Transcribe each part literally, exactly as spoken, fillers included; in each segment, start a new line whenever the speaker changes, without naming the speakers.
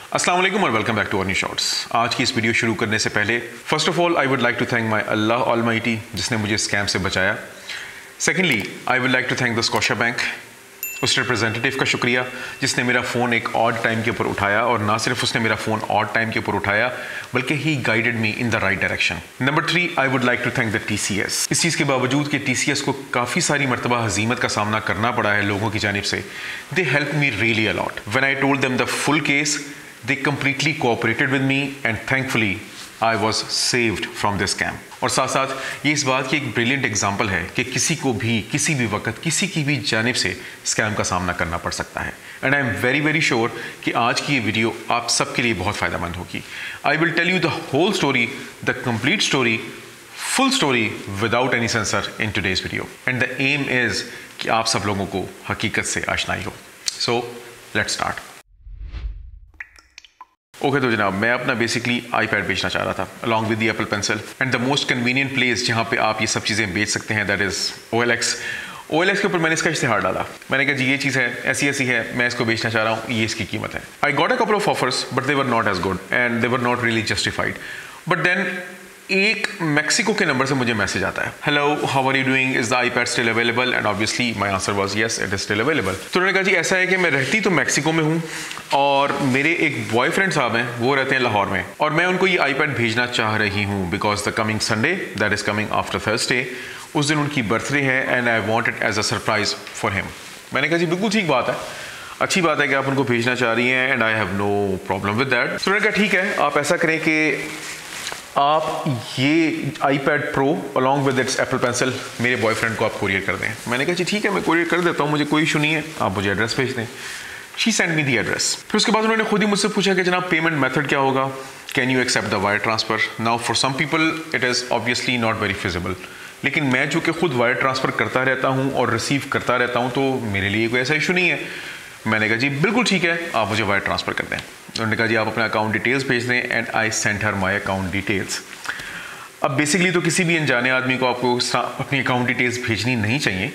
अस्सलाम वालेकुम और welcome back to new shorts. आज की इस वीडियो शुरू करने से पहले first of all I would like to thank my Allah almighty जिसने मुझे स्कैम से बचाया। Secondly I would like to thank the Scotia bank, उस रिप्रेजेंटेटिव का शुक्रिया जिसने मेरा फ़ोन एक ऑड टाइम के ऊपर उठाया, और ना सिर्फ उसने मेरा फ़ोन ऑड टाइम के ऊपर उठाया बल्कि ही guided me in the right direction. Number three, I would like to thank the T C S. इस चीज़ के बावजूद कि टी सी एस को काफ़ी सारी मरतबा हजीमत का सामना करना पड़ा है लोगों की जानिब से, they help me really a lot. When I told them the full case, they completely cooperated with me and thankfully I was saved from this scam। और साथ साथ ये इस बात की एक ब्रिलियंट एग्जांपल है कि किसी को भी किसी भी वक्त किसी की भी जानिब से स्कैम का सामना करना पड़ सकता है। And I am very very sure कि आज की ये वीडियो आप सबके लिए बहुत फ़ायदेमंद होगी। I will tell you the whole story, the complete story, full story without any censor in today's video. And the aim is कि आप सब लोगों को हकीकत से आशनाई हो। So let's start. Okay okay, तो जनाब मैं अपना बेसिकली आईपैड बेचना चाह रहा था along with the Apple pencil, and the most convenient place जहाँ पे आप ये सब चीज़ें बेच सकते हैं that is O L X. O L X के ऊपर मैंने इसका इश्तिहार डाला। मैंने कहा जी ये चीज़ है, ऐसी ऐसी है, मैं इसको बेचना चाह रहा हूँ, ये इसकी कीमत है। I got a couple of offers but they were not as good and they were not really justified. But then एक मैक्सिको के नंबर से मुझे मैसेज आता है, hello how are you doing, is the iPad still available? And obviously my answer was yes it is still available. तो उन्होंने कहा जी ऐसा है कि मैं रहती तो मैक्सिको में हूँ और मेरे एक बॉयफ्रेंड साहब हैं वो रहते हैं लाहौर में, और मैं उनको ये आईपैड भेजना चाह रही हूँ because the coming Sunday that is coming after Thursday, उस दिन उनकी बर्थडे है and I want it as a surprise for him. मैंने कहा जी बिल्कुल ठीक बात है, अच्छी बात है कि आप उनको भेजना चाह रही हैं and I have no problem with that. तो उन्होंने कहा ठीक है, आप ऐसा करें कि आप ये iPad pro along with its Apple pencil मेरे बॉयफ्रेंड को आप कोरियर कर दें। मैंने कहा जी ठीक है, मैं कोरियर कर देता हूँ, मुझे कोई इशू नहीं है, आप मुझे एड्रेस भेज दें। She send me the address. फिर उसके बाद उन्होंने खुद ही मुझसे पूछा कि जनाब पेमेंट मेथड क्या होगा, can you accept the wire transfer? Now for some people it is obviously not very feasible, लेकिन मैं जो कि खुद वायर ट्रांसफ़र करता रहता हूँ और रिसीव करता रहता हूँ तो मेरे लिए कोई ऐसा इशू नहीं है। मैंने कहा जी बिल्कुल ठीक है, आप मुझे वायर ट्रांसफ़र कर दें। उन्होंने कहा जी आप अपना अकाउंट डिटेल्स भेज दें and I sent her my account details. अब बेसिकली तो किसी भी अनजाने आदमी को आपको अपनी अकाउंट डिटेल्स भेजनी नहीं चाहिए,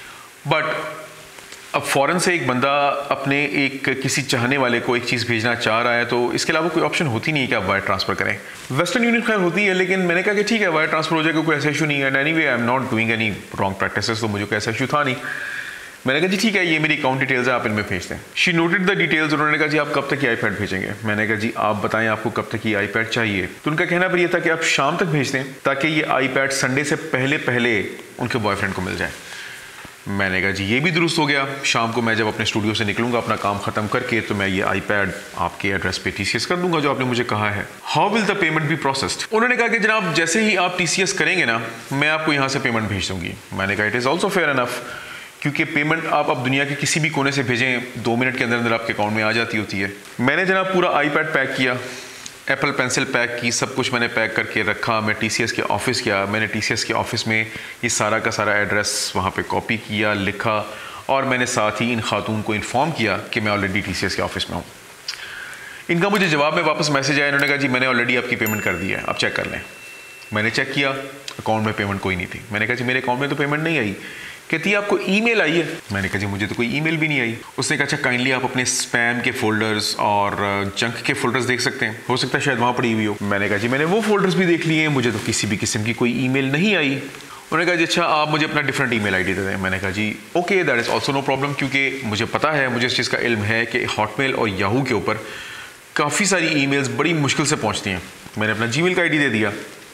बट अब फ़ौरन से एक बंदा अपने एक किसी चाहने वाले को एक चीज़ भेजना चाह रहा है तो इसके अलावा कोई ऑप्शन होती नहीं है कि आप वायर ट्रांसफ़र करें। वेस्टर्न यूनियन खैर होती है, लेकिन मैंने कहा कि ठीक है वायर ट्रांसफ़र हो जाएगा, कोई ऐसा इशू नहीं है। And anyway I am not doing any wrong practices, तो मुझे कोई ऐसा इशू था नहीं। मैंने कहा जी ठीक है, ये मेरी अकाउंट डिटेल्स है, आप इनमें भेज दें। She noted the details. उन्होंने कहा जी आप कब तक ये आईपैड भेजेंगे? मैंने कहा जी आप बताएं आपको कब तक ये आईपैड चाहिए। तो उनका कहना पर यह था कि आप शाम तक भेज दें ताकि ये आईपैड संडे से पहले पहले उनके बॉयफ्रेंड को मिल जाए। मैंने कहा जी ये भी दुरुस्त हो गया। शाम को मैं जब अपने स्टूडियो से निकलूंगा अपना काम ख़त्म करके तो मैं ये आईपैड आपके एड्रेस पे टी सी एस कर दूंगा जो आपने मुझे कहा है। How will the payment be processed? उन्होंने कहा कि जनाब जैसे ही आप टी सी एस करेंगे ना, मैं आपको यहाँ से पेमेंट भेज दूंगी। मैंने कहा it is also fair enough, क्योंकि पेमेंट आप अब दुनिया के किसी भी कोने से भेजें दो मिनट के अंदर अंदर आपके अकाउंट में आ जाती होती है। मैंने जनाब पूरा आईपैड पैक किया, एप्पल पेंसिल पैक की, सब कुछ मैंने पैक करके रखा। मैं टी सी एस के ऑफिस गया, मैंने टी सी एस के ऑफिस में ये सारा का सारा एड्रेस वहाँ पे कॉपी किया, लिखा, और मैंने साथ ही इन खातून को इन्फॉर्म किया कि मैं ऑलरेडी टी सी एस के ऑफिस में हूँ। इनका मुझे जवाब में वापस मैसेज आया, इन्होंने कहा जी मैंने ऑलरेडी आपकी पेमेंट कर दी है, आप चेक कर लें। मैंने चेक किया, अकाउंट में पेमेंट कोई नहीं थी। मैंने कहा जी मेरे अकाउंट में तो पेमेंट नहीं आई। कहती है आपको ईमेल आई है? मैंने कहा जी मुझे तो कोई ईमेल भी नहीं आई। उसने कहा अच्छा काइंडली आप अपने स्पैम के फोल्डर्स और जंक के फोल्डर्स देख सकते हैं, हो सकता है शायद वहाँ पड़ी हुई हो। मैंने कहा जी मैंने वो फोल्डर्स भी देख लिए, मुझे तो किसी भी किस्म की कोई ईमेल नहीं आई। उन्होंने कहा जी अच्छा आप मुझे अपना डिफरेंट ईमेल आईडी दे दें। मैंने कहा जी okay that is also no problem, क्योंकि मुझे पता है, मुझे इस चीज़ का इल्म है कि हॉटमेल और याहू के ऊपर काफ़ी सारी ईमेल्स बड़ी मुश्किल से पहुँचती हैं। मैंने अपना जी मेल का आई डी दे दिया।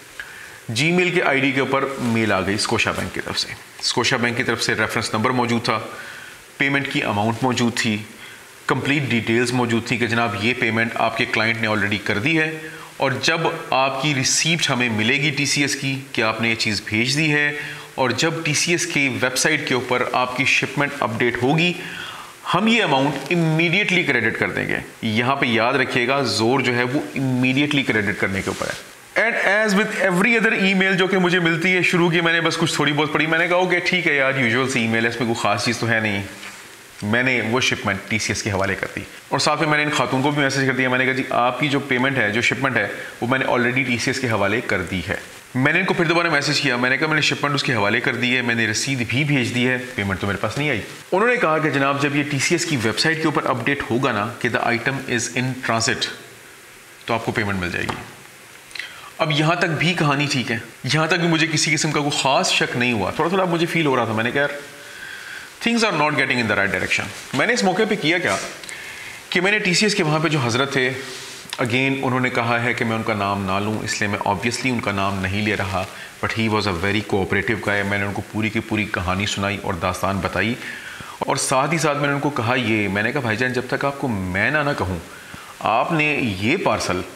जीमेल के आईडी के ऊपर मेल आ गई स्कोशिया बैंक की तरफ से। स्कोशिया बैंक की तरफ से रेफरेंस नंबर मौजूद था, पेमेंट की अमाउंट मौजूद थी, कंप्लीट डिटेल्स मौजूद थी कि जनाब ये पेमेंट आपके क्लाइंट ने ऑलरेडी कर दी है, और जब आपकी रिसीप्ट हमें मिलेगी टी सी एस की कि आपने ये चीज़ भेज दी है, और जब टी सी एस की वेबसाइट के ऊपर आपकी शिपमेंट अपडेट होगी, हम ये अमाउंट इमीडिएटली क्रेडिट कर देंगे। यहाँ पे याद रखिएगा जोर जो है वो इमीडिएटली क्रेडिट करने के ऊपर है। And as with every other email जो कि मुझे मिलती है, शुरू की मैंने बस कुछ थोड़ी बहुत पढ़ी। मैंने कहा ओके ठीक है यार, यूजुअल सी ईमेल है, इसमें कोई ख़ास चीज़ तो है नहीं। मैंने वो शिपमेंट टी सी एस के हवाले कर दी, और साथ में मैंने इन खातून को भी मैसेज कर दिया। मैंने कहा जी आपकी जो पेमेंट है, जो शिपमेंट है, वो मैंने ऑलरेडी टी सी एस के हवाले कर दी है। मैंने इनको फिर दोबारा मैसेज किया, मैंने कहा मैंने शिपमेंट उसके हवाले कर दी है, मैंने रसीद भी भेज दी है, पेमेंट तो मेरे पास नहीं आई। उन्होंने कहा कि जनाब जब ये टीसीएस की वेबसाइट के ऊपर अपडेट होगा ना कि the item is in transit, तो आपको पेमेंट मिल जाएगी। अब यहाँ तक भी कहानी ठीक है, यहाँ तक भी मुझे किसी किस्म का कोई ख़ास शक नहीं हुआ। थोड़ा थोड़ा मुझे फील हो रहा था, मैंने कहा यार things are not getting in the right direction. मैंने इस मौके पे किया क्या कि मैंने टीसीएस के वहाँ पे जो हज़रत थे, अगेन उन्होंने कहा है कि मैं उनका नाम ना लूँ, इसलिए मैं ऑब्वियसली उनका नाम नहीं ले रहा, but he was a very cooperative guy. मैंने उनको पूरी की पूरी कहानी सुनाई और दास्तान बताई, और साथ ही साथ मैंने उनको कहा ये, मैंने कहा भाईजान जब तक आपको मैं ना ना कहूँ आपने ये पार्सल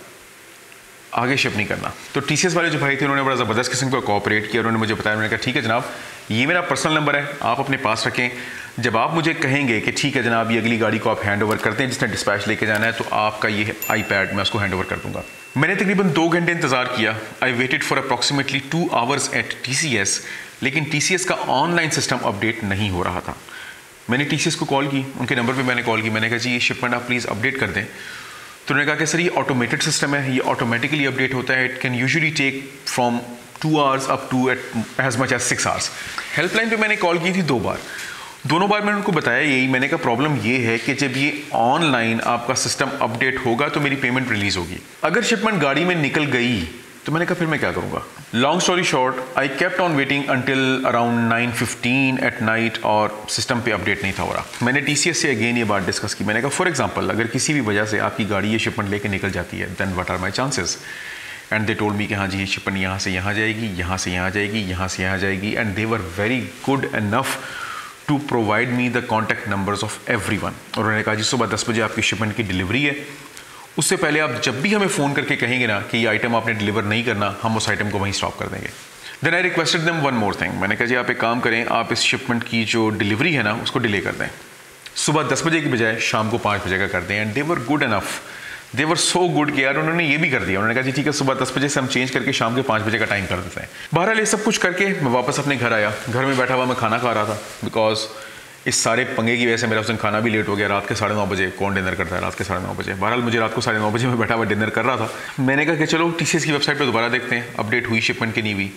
आगे शिप नहीं करना। तो टीसीएस वाले जो भाई थे उन्होंने बड़ा ज़बरदस्त किस्म का कोऑपरेट किया। उन्होंने मुझे बताया, मैंने कहा ठीक है जनाब, ये मेरा पर्सनल नंबर है, आप अपने पास रखें, जब आप मुझे कहेंगे कि ठीक है जनाब ये अगली गाड़ी को आप हैंड ओवर करते हैं जिसने डिस्पैच लेके जाना है, तो आपका ये आईपैड मैं उसको हैंड ओवर कर दूंगा। मैंने तकरीबन दो घंटे इंतज़ार किया। I waited for approximately two hours at TCS, लेकिन टीसीएस का ऑनलाइन सिस्टम अपडेट नहीं हो रहा था। मैंने टीसीएस को कॉल की, उनके नंबर पर मैंने कॉल की, मैंने कहा जी ये शिपमेंट आप प्लीज़ अपडेट कर दें। तो उन्होंने कहा कि सर ये ऑटोमेटेड सिस्टम है, ये ऑटोमेटिकली अपडेट होता है, it can usually take from two hours up to eight as much as six hours. Helpline पे मैंने कॉल की थी दो बार, दोनों बार मैंने उनको बताया यही, मैंने कहा प्रॉब्लम ये है कि जब ये ऑनलाइन आपका सिस्टम अपडेट होगा तो मेरी पेमेंट रिलीज़ होगी। अगर शिपमेंट गाड़ी में निकल गई तो मैंने कहा फिर मैं क्या करूँगा। Long story short, I kept on waiting until around nine fifteen at night, और सिस्टम पे अपडेट नहीं था हो रहा। मैंने टीसीएस से अगेन ये बात डिस्कस की। मैंने कहा फॉर एग्जांपल अगर किसी भी वजह से आपकी गाड़ी ये शिपमेंट लेके निकल जाती है, then what are my chances. And they told me कि हाँ जी ये शिपमेंट यहाँ से यहाँ जाएगी, यहाँ से यहाँ जाएगी, यहाँ से यहाँ जाएगी, and they were very good enough to provide me the contact numbers of every one. और उन्होंने कहा जी सुबह दस बजे आपकी शिपमेंट की डिलीवरी है, उससे पहले आप जब भी हमें फ़ोन करके कहेंगे ना कि ये आइटम आपने डिलीवर नहीं करना, हम उस आइटम को वहीं स्टॉप कर देंगे। Then I requested them one more thing, मैंने कहा जी आप एक काम करें, आप इस शिपमेंट की जो डिलीवरी है ना उसको डिले कर दें, सुबह दस बजे की बजाय शाम को पाँच बजे का कर दें। And they were good enough, they were so good कि यार उन्होंने ये भी कर दिया। उन्होंने कहा जी ठीक है सुबह दस बजे से हम चेंज करके शाम के पाँच बजे का टाइम कर देते हैं। बहरहाल ये सब कुछ करके मैं वापस अपने घर आया। घर में बैठा हुआ मैं खाना खा रहा था, बिकॉज इस सारे पंगे की वजह से मेरा उस दिन खाना भी लेट हो गया। रात के साढ़े नौ बजे कौन डिनर करता है रात के साढ़े नौ बजे। बहरहाल मुझे रात को साढ़े नौ बजे मैं बैठा हुआ डिनर कर रहा था। मैंने कहा कि चलो टीसीएस की वेबसाइट पर दोबारा देखते हैं, अपडेट हुई शिपमेंट की नहीं हुई।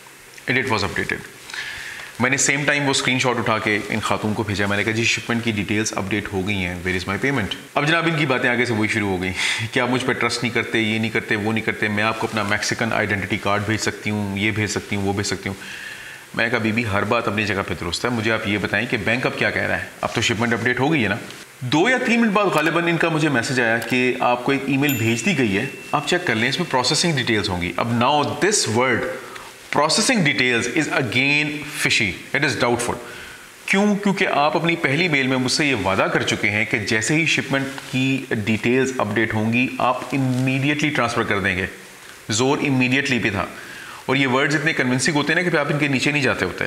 It it was updated. मैंने सेम टाइम वो स्क्रीनशॉट उठा के इन खातून को भेजा। मैंने कहा जी शिपमेंट की डिटेल्स अपडेट हो गई हैं, वेयर इज़ माय पेमेंट। अब जनाब इनकी बातें आगे से वही शुरू हो गई कि आप मुझ पर ट्रस्ट नहीं करते, ये नहीं करते, वो नहीं करते, मैं आपको अपना मैक्सिकन आइडेंटिटी कार्ड भेज सकती हूँ, ये भेज सकती हूँ, वो भेज सकती हूँ। मैं कहा बीबी हर बात अपनी जगह पे दुरुस्त है, मुझे आप ये बताएं कि बैंक अब क्या कह रहा है। अब तो शिपमेंट अपडेट हो गई है ना। दो या तीन मिनट बाद गालिबन इनका मुझे मैसेज आया कि आपको एक ईमेल भेज दी गई है, आप चेक कर लें, इसमें प्रोसेसिंग डिटेल्स होंगी। अब now this word processing details is again fishy, it is doubtful. क्यों? क्योंकि आप अपनी पहली मेल में मुझसे ये वादा कर चुके हैं कि जैसे ही शिपमेंट की डिटेल्स अपडेट होंगी आप इमीडिएटली ट्रांसफ़र कर देंगे। जोर इमीडिएटली पे था, और ये वर्ड्स इतने कन्विंसिंग होते हैं ना कि आप इनके नीचे नहीं जाते होते।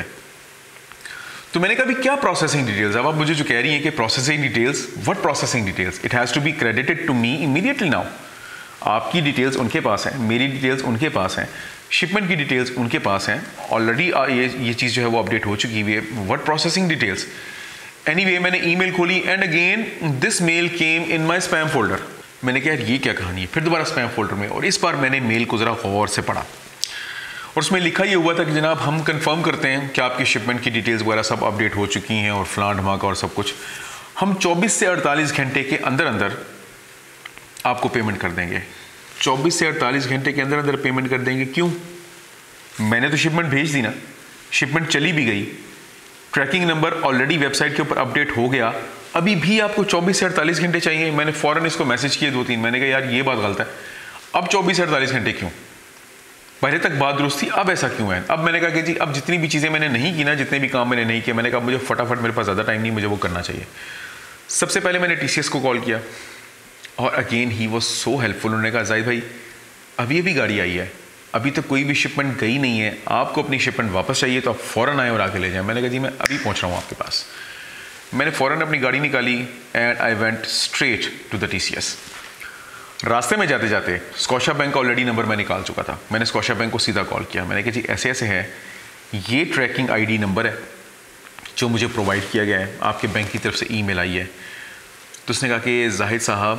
तो मैंने कहा भी क्या प्रोसेसिंग डिटेल्स? अब आप मुझे जो कह रही हैं कि processing details, what processing details? It has to be credited to me immediately now. आपकी डिटेल्स उनके पास हैं, मेरी डिटेल्स उनके पास हैं, शिपमेंट की डिटेल्स उनके पास हैं। ऑलरेडी ये ये चीज़ जो है वो अपडेट हो चुकी हुई है। What processing details? एनीवे मैंने ईमेल खोली and again this mail came in my spam folder. मैंने कहा यार ये क्या कहानी है? फिर दोबारा स्पैम फोल्डर में, और इस बार मैंने मेल को ज़रा गौर से पढ़ा, और उसमें लिखा ये हुआ था कि जनाब हम कंफर्म करते हैं कि आपकी शिपमेंट की डिटेल्स वगैरह सब अपडेट हो चुकी हैं और फलान धमाका और सब कुछ। हम चौबीस से अड़तालीस घंटे के अंदर अंदर आपको पेमेंट कर देंगे। चौबीस से अड़तालीस घंटे के अंदर अंदर पेमेंट कर देंगे। क्यों? मैंने तो शिपमेंट भेज दी ना, शिपमेंट चली भी गई, ट्रैकिंग नंबर ऑलरेडी वेबसाइट के ऊपर अपडेट हो गया, अभी भी आपको चौबीस से अड़तालीस घंटे चाहिए। मैंने फ़ौरन इसको मैसेज किए दो तीन, मैंने कहा यार ये बात गलत है, अब चौबीस से अड़तालीस घंटे क्यों? पहले तक बात दुरुस्त थी, अब ऐसा क्यों है? अब मैंने कहा कि जी अब जितनी भी चीज़ें मैंने नहीं की ना, जितने भी काम मैंने नहीं किए, मैंने कहा मुझे फटाफट, मेरे पास ज़्यादा टाइम नहीं, मुझे वो करना चाहिए। सबसे पहले मैंने टीसीएस को कॉल किया, और again he was so helpful. उन्होंने कहा जाहिद भाई अभी अभी गाड़ी आई है, अभी तक कोई भी शिपमेंट गई नहीं है, आपको अपनी शिपमेंट वापस चाहिए तो आप फ़ौरन आए और आके ले जाएं। मैंने कहा जी मैं अभी पहुंच रहा हूँ आपके पास। मैंने फ़ौरन अपनी गाड़ी निकाली and I went straight to the TCS. रास्ते में जाते जाते स्कॉशा बैंक का ऑलरेडी नंबर मैं निकाल चुका था। मैंने स्कॉशा बैंक को सीधा कॉल किया, मैंने कहा जी ऐसे ऐसे है, ये ट्रैकिंग आईडी नंबर है जो मुझे प्रोवाइड किया गया है, आपके बैंक की तरफ से ईमेल आई है। तो उसने कहा कि जाहिद साहब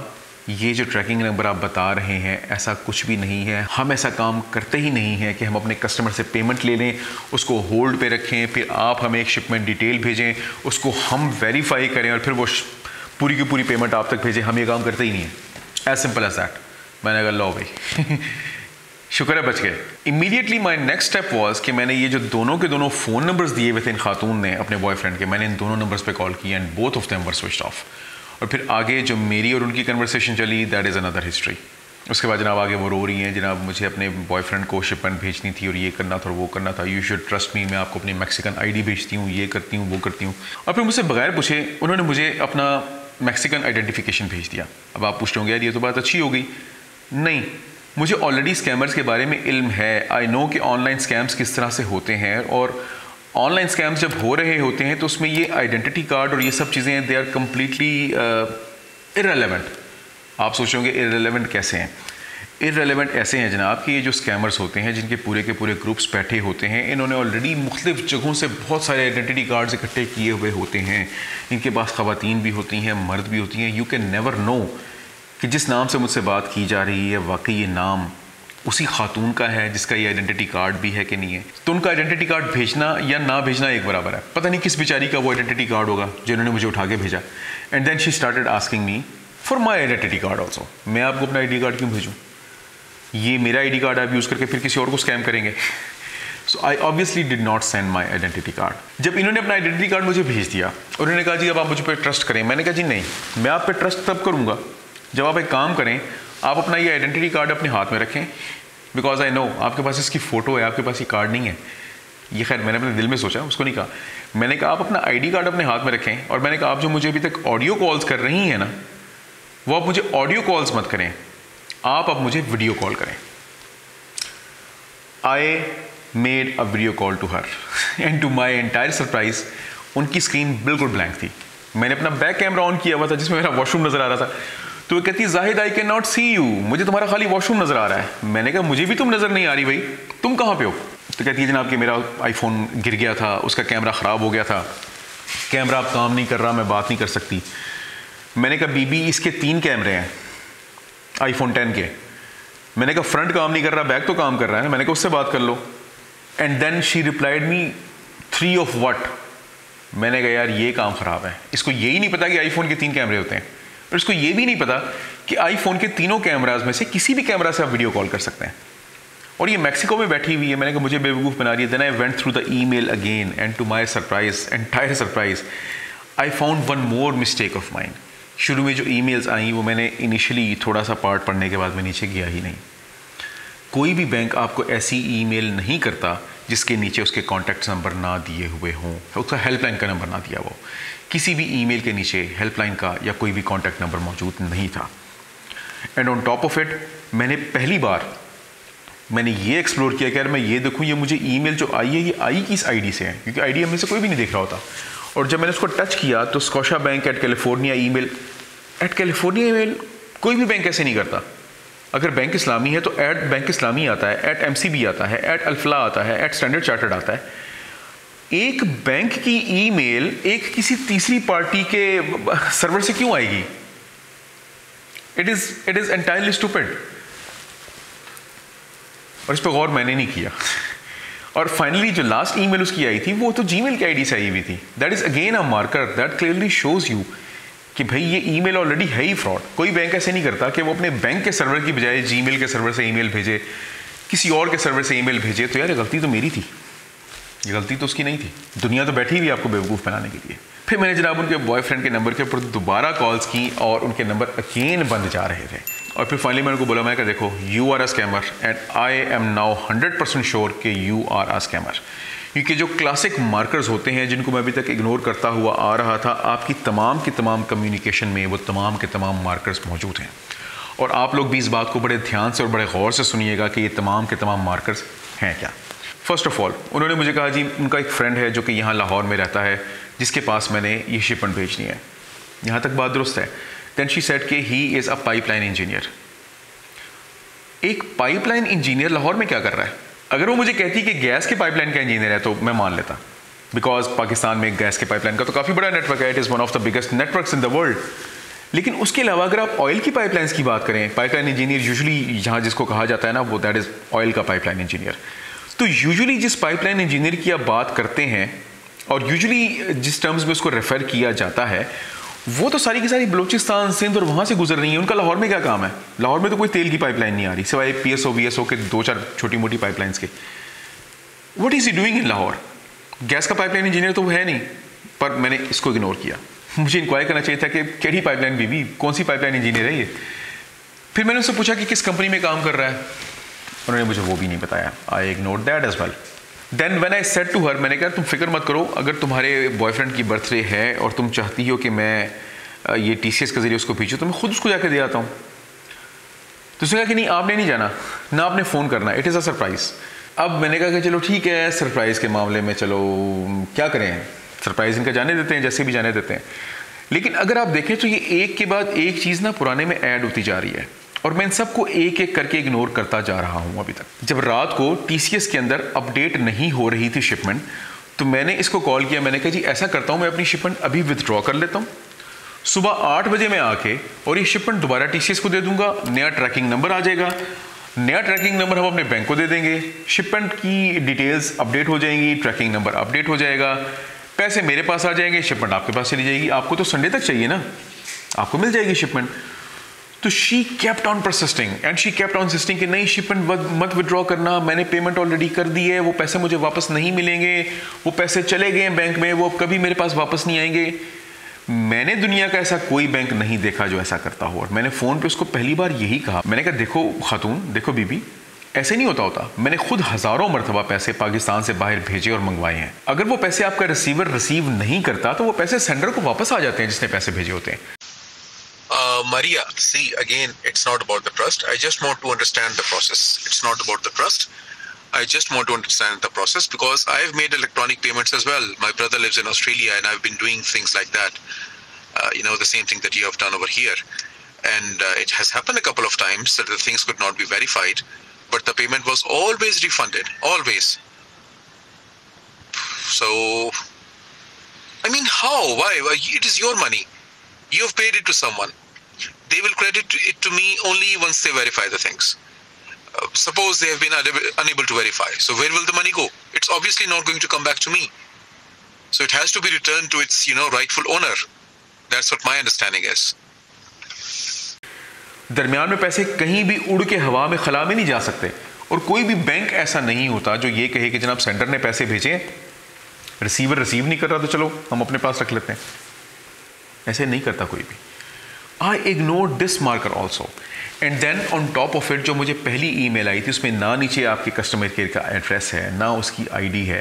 ये जो ट्रैकिंग नंबर आप बता रहे हैं ऐसा कुछ भी नहीं है, हम ऐसा काम करते ही नहीं है कि हम अपने कस्टमर से पेमेंट ले लें, उसको होल्ड पे रखें, फिर आप हमें एक शिपमेंट डिटेल भेजें, उसको हम वेरीफाई करें और फिर वो पूरी की पूरी पेमेंट आप तक भेजें। हम ये काम करते ही नहीं है। As simple as that. मैंने कहा लो भाई शुक्र है बच गए। Immediately my next step was कि मैंने ये जो दोनों के दोनों फ़ोन नंबर्स दिए हुए थे इन खातून ने अपने बॉयफ्रेंड के, मैंने इन दोनों नंबर्स पे कॉल की and both of them were switched off. और फिर आगे जो मेरी और उनकी कन्वर्सेशन चली, दैट इज़ अनदर हिस्ट्री। उसके बाद जनाब आगे वो रो रही हैं, जनाब मुझे अपने बॉयफ्रेंड को शिपमेंट भेजनी थी और ये करना था और वो करना था, यू शुड ट्रस्ट मी, मैं आपको अपनी मैक्सिकन आईडी भेजती हूँ, ये करती हूँ, वो करती हूँ। और फिर मुझसे बगैर पूछे उन्होंने मुझे अपना मैक्सिकन आइडेंटिफिकेशन भेज दिया। अब आप पूछ रहे यार ये तो बात अच्छी हो गई। नहीं, मुझे ऑलरेडी स्कैमर्स के बारे में इल्म है। आई नो कि ऑनलाइन स्कैम्स किस तरह से होते हैं, और ऑनलाइन स्कैम्स जब हो रहे होते हैं तो उसमें ये आइडेंटिटी कार्ड और ये सब चीज़ें दे आर कम्प्लीटली इररेलेवेंट। आप सोचोगे इररेलेवेंट कैसे हैं? इररेलेवेंट ऐसे हैं जनाब कि ये जो स्कैमर्स होते हैं जिनके पूरे के पूरे ग्रुप्स बैठे होते हैं, इन्होंने ऑलरेडी मुख्तलिफ जगहों से बहुत सारे आइडेंटिटी कार्ड्स इकट्ठे किए हुए होते हैं। इनके पास ख़वातीन भी होती हैं, मर्द भी होती हैं। यू कैन नेवर नो कि जिस नाम से मुझसे बात की जा रही है वाकई ये नाम उसी खातून का है जिसका ये आइडेंटिटी कार्ड भी है कि नहीं है। तो उनका आइडेंटिटी कार्ड भेजना या ना भेजना एक बराबर है। पता नहीं किस बेचारी का वो आइडेंटिटी कार्ड होगा जिन्होंने मुझे उठा के भेजा। And then she started asking me for my identity card also. मैं आपको अपना आई डी कार्ड क्यों भेजूँ? ये मेरा आई डी कार्ड आप यूज़ करके फिर किसी और को स्कैम करेंगे। So I obviously did not send my identity card. जब इन्होंने अपना आइडेंटिटी कार्ड मुझे भेज दिया और उन्होंने कहा जी अब आप मुझ पर ट्रस्ट करें, मैंने कहा जी नहीं, मैं आप पर ट्रस्ट तब करूँगा जब आप एक काम करें, आप अपना ये आइडेंटिटी कार्ड अपने हाथ में रखें, बिकॉज आई नो आपके पास इसकी फ़ोटो है, आपके पास ये कार्ड नहीं है। ये खैर मैंने अपने दिल में सोचा, उसको नहीं कहा। मैंने कहा आप अपना आईडी कार्ड अपने हाथ में रखें, और मैंने कहा आप जो मुझे अभी तक ऑडियो कॉल्स कर रही हैं ना, वो आप मुझे ऑडियो कॉल्स मत करें, आप अब मुझे वीडियो कॉल करें। I made a video call to her and to my entire surprise उनकी स्क्रीन बिल्कुल ब्लैंक थी। मैंने अपना बैक कैमरा ऑन किया हुआ था जिसमें मेरा वॉशरूम नज़र आ रहा था। तो वो कहती Zahid I can not see you, मुझे तुम्हारा खाली वॉशरूम नज़र आ रहा है। मैंने कहा मुझे भी तुम नज़र नहीं आ रही भाई, तुम कहाँ पे हो? तो कहती है जनाब कि मेरा आईफोन गिर गया था, उसका कैमरा ख़राब हो गया था, कैमरा अब काम नहीं कर रहा, मैं बात नहीं कर सकती। मैंने कहा बीबी इसके तीन कैमरे हैं आईफोन टेन के। मैंने कहा फ्रंट काम नहीं कर रहा, बैक तो काम कर रहा है। मैंने कहा उससे बात कर लो। And then she replied me three of what. मैंने कहा यार ये काम ख़राब है, इसको यही नहीं पता कि आईफोन के तीन कैमरे होते हैं, और इसको ये भी नहीं पता कि आईफोन के तीनों कैमराज में से किसी भी कैमरा से आप वीडियो कॉल कर सकते हैं। और ये मैक्सिको में बैठी हुई है। मैंने कहा मुझे बेवकूफ़ बना रही है। Then I went through the email again and to my surprise, entire surprise, I found one more mistake of mind. शुरू में जो ईमेल्स आई वो मैंने इनिशियली थोड़ा सा पार्ट पढ़ने के बाद मैं नीचे गया ही नहीं। कोई भी बैंक आपको ऐसी ईमेल नहीं करता जिसके नीचे उसके कॉन्टैक्ट नंबर ना दिए हुए हों, उसका हेल्पलाइन का नंबर ना दिया हो। किसी भी ईमेल के नीचे हेल्पलाइन का या कोई भी कॉन्टैक्ट नंबर मौजूद नहीं था। And on top of it मैंने पहली बार मैंने ये एक्सप्लोर किया कि यार मैं ये देखूँ ये मुझे ईमेल जो आई है ये आई किस आईडी से है, क्योंकि आईडी हमें से कोई भी नहीं देख रहा होता। और जब मैंने उसको टच किया तो Scotia bank at California email at California email कोई भी बैंक ऐसे नहीं करता। अगर बैंक इस्लामी है तो एट बैंक इस्लामी आता है, एट एमसीबी आता है, एट अल्फला आता है, एट स्टैंडर्ड चार्टर्ड आता है। एक बैंक की ईमेल एक किसी तीसरी पार्टी के सर्वर से क्यों आएगी? It is it is entirely stupid. और इस पर गौर मैंने नहीं किया। और फाइनली जो लास्ट ईमेल उसकी आई थी वो तो जीमेल की आईडी से आई हुई थी। That is again a marker that clearly shows you कि भाई ये ईमेल ऑलरेडी है ही फ्रॉड। कोई बैंक ऐसे नहीं करता कि वो अपने बैंक के सर्वर की बजाय जीमेल के सर्वर से ईमेल भेजे, किसी और के सर्वर से ईमेल भेजे। तो यार गलती तो मेरी थी, ये गलती तो उसकी नहीं थी। दुनिया तो बैठी हुई आपको बेवकूफ़ बनाने के लिए। फिर मैंने जनाब उनके बॉयफ्रेंड के नंबर के ऊपर दोबारा कॉल्स की और उनके नंबर अगेन बंद जा रहे थे। और फिर फाइनली मैंने उनको बोला, मैं कहा देखो you are a scammer and I am now hundred percent sure कि यू आर अ स्कैमर। क्योंकि जो क्लासिक मार्कर्स होते हैं जिनको मैं अभी तक इग्नोर करता हुआ आ रहा था, आपकी तमाम की तमाम कम्युनिकेशन में वो तमाम के तमाम मार्कर्स मौजूद हैं। और आप लोग भी इस बात को बड़े ध्यान से और बड़े गौर से सुनिएगा कि ये तमाम के तमाम मार्कर्स हैं क्या। फर्स्ट ऑफ ऑल उन्होंने मुझे कहा जी उनका एक फ्रेंड है जो कि यहाँ लाहौर में रहता है जिसके पास मैंने ये शिपमेंट भेजनी है। यहाँ तक बात दुरुस्त है। देन शी सेड कि he is a pipeline engineer. एक पाइपलाइन इंजीनियर लाहौर में क्या कर रहा है? अगर वो मुझे कहती कि गैस के पाइपलाइन का इंजीनियर है तो मैं मान लेता, बिकॉज पाकिस्तान में गैस के पाइपलाइन का तो काफ़ी बड़ा नेटवर्क है। It is one of the biggest networks in the world. लेकिन उसके अलावा अगर आप ऑयल की पाइपलाइंस की बात करें, पाइपलाइन इंजीनियर यूजुअली यहाँ जिसको कहा जाता है ना, वो दैट इज़ ऑयल का पाइपलाइन इंजीनियर। तो यूजुअली जिस पाइपलाइन इंजीनियर की आप बात करते हैं और यूजुअली जिस टर्म्स में उसको रेफ़र किया जाता है, वो तो सारी की सारी बलूचिस्तान, सिंध और वहाँ से गुजर रही है। उनका लाहौर में क्या काम है? लाहौर में तो कोई तेल की पाइपलाइन नहीं आ रही सिवाय P S O V S O के दो चार छोटी मोटी पाइपलाइंस के। What is he doing in Lahore? Gas का पाइपलाइन इंजीनियर तो वो है नहीं, पर मैंने इसको इग्नोर किया। मुझे इंक्वायर करना चाहिए था कि केड़ी पाइपलाइन बीबी, कौन सी पाइपलाइन इंजीनियर है ये। फिर मैंने उससे पूछा कि किस कंपनी में काम कर रहा है, उन्होंने मुझे वो भी नहीं बताया। I ignore that as well. Then when I said to her, मैंने कहा तुम फिक्र मत करो, अगर तुम्हारे बॉयफ्रेंड की बर्थडे है और तुम चाहती हो कि मैं ये टी सी एस के जरिए उसको भेजूँ, तो मैं खुद उसको जाकर दे आता हूँ। तो उसने कहा कि नहीं, आपने नहीं जाना, ना आपने फ़ोन करना, इट इज़ अ सरप्राइज़। अब मैंने कहा कि चलो ठीक है, सरप्राइज़ के मामले में चलो क्या करें, सरप्राइज़ इनका जाने देते हैं, जैसे भी जाने देते हैं। लेकिन अगर आप देखें तो ये एक के बाद एक चीज़ ना पुराने में ऐड होती जा रही है और मैं इन सबको एक एक करके इग्नोर करता जा रहा हूँ अभी तक। जब रात को टी सी एस के अंदर अपडेट नहीं हो रही थी शिपमेंट, तो मैंने इसको कॉल किया। मैंने कहा जी ऐसा करता हूँ, मैं अपनी शिपमेंट अभी विथड्रॉ कर लेता हूँ, सुबह आठ बजे मैं आके और ये शिपमेंट दोबारा टी सी एस को दे दूंगा, नया ट्रैकिंग नंबर आ जाएगा, नया ट्रैकिंग नंबर हम अपने बैंक को दे देंगे, शिपमेंट की डिटेल्स अपडेट हो जाएंगी, ट्रैकिंग नंबर अपडेट हो जाएगा, पैसे मेरे पास आ जाएंगे, शिपमेंट आपके पास चली जाएगी। आपको तो संडे तक चाहिए ना, आपको मिल जाएगी शिपमेंट। तो she kept on persisting and she kept on insisting कि नहीं शिपमेंट मत विड्रॉ करना, मैंने पेमेंट ऑलरेडी कर दी है, वो पैसे मुझे वापस नहीं मिलेंगे, वो पैसे चले गए बैंक में, वो कभी मेरे पास वापस नहीं आएंगे। मैंने दुनिया का ऐसा कोई बैंक नहीं देखा जो ऐसा करता हो। और मैंने फ़ोन पे उसको पहली बार यही कहा, मैंने कहा देखो खातून, देखो बीबी, ऐसे नहीं होता होता। मैंने खुद हज़ारों मरतबा पैसे पाकिस्तान से बाहर भेजे और मंगवाए हैं। अगर वो पैसे आपका रिसीवर रिसीव नहीं करता तो वो पैसे सेंडर को वापस आ जाते हैं जिसने पैसे भेजे होते हैं।
Uh, Maria, see, again, it's not about the trust. I just want to understand the process. It's not about the trust. I just want to understand the process because I've made electronic payments as well. My brother lives in Australia and I've been doing things like that. Uh, you know, the same thing that you have done over here. And uh, it has happened a couple of times that the things could not be verified, but the payment was always refunded, always. So, I mean, how? Why? Why? It is your money. You've paid it to someone. They will credit it to me only once they verify the things. Uh, suppose they have been unable to verify. So where will the money go? It's obviously not going to come back to me. So it has to be returned to its, you know, rightful owner. That's what my understanding is.
दरमियान में पैसे कहीं भी उड़ के हवा में खला में नहीं जा सकते और कोई भी बैंक ऐसा नहीं होता जो ये कहे कि जनाब सेंडर ने पैसे भेजे, रिसीवर रिसीव नहीं कर रहा तो चलो हम अपने पास रख लेते हैं। ऐसे नहीं करता कोई भी। I ignore this marker also and then on top of it जो मुझे पहली ईमेल आई थी उसमें ना नीचे आपके कस्टमर केयर का एड्रेस है, ना उसकी आईडी है,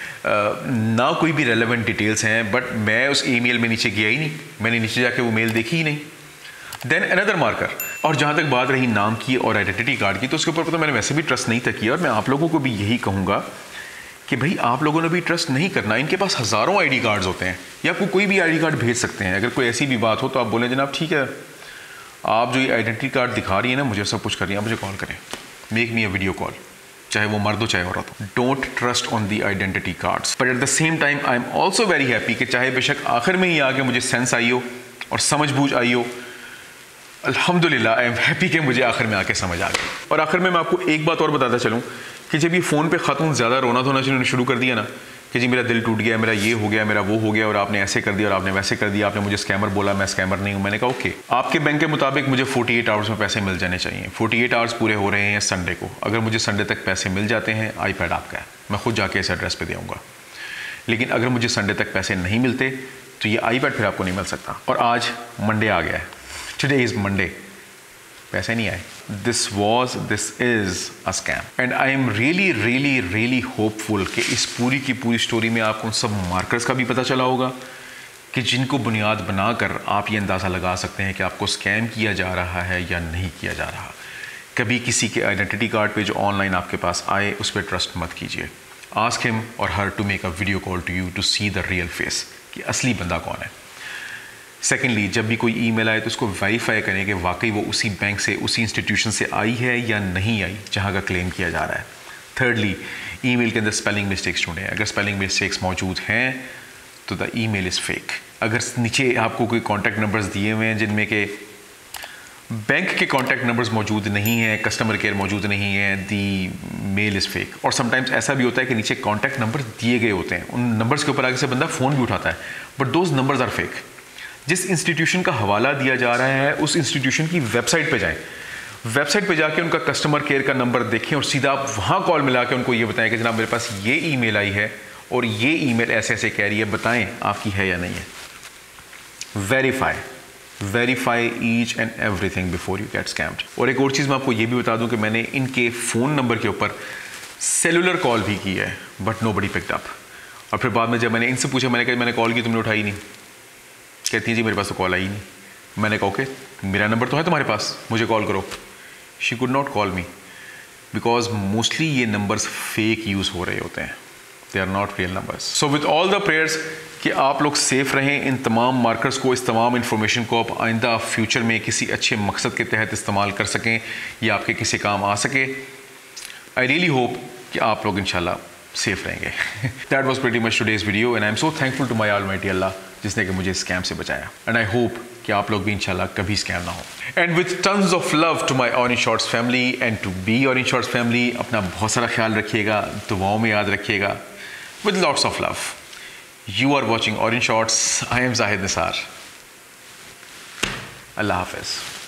ना कोई भी रेलेवेंट डिटेल्स हैं, बट मैं उस ईमेल में नीचे गया ही नहीं, मैंने नीचे जाके वो मेल देखी ही नहीं। Then another marker. और जहाँ तक बात रही नाम की और आइडेंटिटी कार्ड की, तो उसके ऊपर तो मैंने वैसे भी ट्रस्ट नहीं था किया और मैं आप लोगों को भी यही कहूँगा कि भाई आप लोगों ने भी ट्रस्ट नहीं करना। इनके पास हज़ारों आईडी कार्ड्स होते हैं या आपको कोई भी आईडी कार्ड भेज सकते हैं। अगर कोई ऐसी भी बात हो तो आप बोलें जनाब ठीक है, आप जो ये आइडेंटिटी कार्ड दिखा रही है ना, मुझे सब कुछ कर रही है, मुझे कॉल करें, make me a video call, चाहे वो मर्द हो चाहे औरत हो। Don't trust on the identity cards, but at the same time I am also very happy कि चाहे बेशक आखिर में ही आके मुझे सेंस आई हो और समझ बूझ आई हो, अल्हम्दुलिल्लाह आई एम हैप्पी कि मुझे आखिर में आके समझ आ गई। और आखिर में मैं आपको एक बात और बताता चलूँ कि जब ये फ़ोन पे खातून ज़्यादा रोना धोना शुरू कर दिया ना कि जी मेरा दिल टूट गया, मेरा ये हो गया, मेरा वो हो गया और आपने ऐसे कर दिया और आपने वैसे कर दिया, आपने मुझे स्कैमर बोला, मैं स्कैमर नहीं हूँ। मैंने कहा ओके, आपके बैंक के मुताबिक मुझे अड़तालीस आवर्स में पैसे मिल जाने चाहिए। अड़तालीस आवर्स पूरे हो रहे हैं संडे को। अगर मुझे संडे तक पैसे मिल जाते हैं, आईपैड आपका है, मैं खुद जाके इस एड्रेस पे दे आऊँगा। लेकिन अगर मुझे संडे तक पैसे नहीं मिलते तो ये आईपैड फिर आपको नहीं मिल सकता। और आज मंडे आ गया है, टुडे इज़ मंडे, पैसे नहीं आए। This was this is a scam and I am really really really hopeful कि इस पूरी की पूरी स्टोरी में आपको उन सब मार्कर्स का भी पता चला होगा कि जिनको बुनियाद बनाकर आप ये अंदाज़ा लगा सकते हैं कि आपको स्कैम किया जा रहा है या नहीं किया जा रहा। कभी किसी के आइडेंटिटी कार्ड पे जो ऑनलाइन आपके पास आए उस पर ट्रस्ट मत कीजिए। आस्क हिम और her to make a video call to you to see the real face कि असली बंदा कौन है। सेकेंडली, जब भी कोई ईमेल आए तो उसको वेरीफाई करें कि वाकई वो उसी बैंक से, उसी इंस्टीट्यूशन से आई है या नहीं आई जहाँ का क्लेम किया जा रहा है। थर्डली, ईमेल के अंदर स्पेलिंग मिस्टेक्स ढूंढें। अगर स्पेलिंग मिस्टेक्स मौजूद हैं तो द ईमेल इज़ फेक। अगर नीचे आपको कोई कॉन्टैक्ट नंबर्स दिए हुए हैं जिनमें के बैंक के कॉन्टैक्ट नंबर्स मौजूद नहीं हैं, कस्टमर केयर मौजूद नहीं है, दी मेल इज़ फेक। और समटाइम्स ऐसा भी होता है कि नीचे कॉन्टैक्ट नंबर दिए गए होते हैं, उन नंबर्स के ऊपर आगे से बंदा फ़ोन भी उठाता है, but those numbers are fake. जिस इंस्टीट्यूशन का हवाला दिया जा रहा है उस इंस्टीट्यूशन की वेबसाइट पे जाएं, वेबसाइट पे जाके उनका कस्टमर केयर का नंबर देखें और सीधा आप वहाँ कॉल मिला के उनको ये बताएं कि जनाब मेरे पास ये ईमेल आई है और ये ईमेल ऐसे ऐसे कह रही है, बताएं आपकी है या नहीं है। Verify verify each and everything before you get scammed. और एक और चीज़ मैं आपको ये भी बता दूं कि मैंने इनके फ़ोन नंबर के ऊपर सेलुलर कॉल भी की है, but nobody picked up. और फिर बाद में जब मैंने इनसे पूछा, मैंने कहा मैंने कॉल की, तुमने उठाई नहीं। कहती है जी मेरे पास तो कॉल आई नहीं। मैंने कहा ओके, मेरा नंबर तो है तुम्हारे पास, मुझे कॉल करो। She could not call me because mostly ये नंबर्स फेक यूज़ हो रहे होते हैं, they are not real numbers. So with all the prayers कि आप लोग सेफ रहें, इन तमाम मार्कर्स को, इस तमाम इन्फॉर्मेशन को आप आइंदा फ्यूचर में किसी अच्छे मकसद के तहत इस्तेमाल कर सकें या आपके किसी काम आ सके। आई रियली होप कि आप लोग इंशाल्लाह सेफ रहेंगे। That was pretty much today's video and I am so thankful to my almighty Allah जिसने कि मुझे स्कैम से बचाया। एंड आई होप कि आप लोग भी इंशाल्लाह कभी स्कैम ना हो। And with tons of love to my orange shorts family and to be orange shorts family, अपना बहुत सारा ख्याल रखिएगा, दुआओं में याद रखिएगा। With lots of love. You are watching Orange Shorts. I am Zahid Nisar. Allah Hafiz.